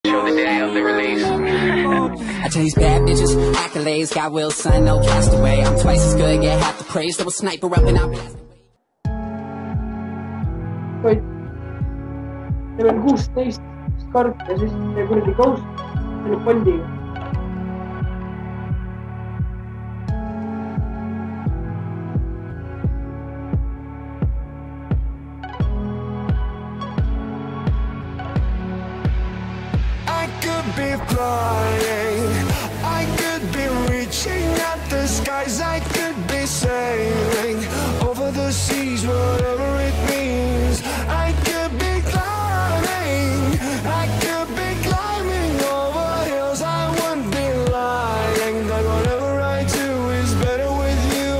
show the day of the release. I chase bad bitches, accolades, got will, son, no castaway. I'm twice as good, get half the praise. Double sniper up and out. vaid neil on 16 skarp ja siis kuradi kaust selle pandiga. I could be flying, I could be reaching at the skies, I could be sailing over the seas, whatever it means. I could be climbing, I could be climbing over hills. I wouldn't be lying that whatever I do is better with you.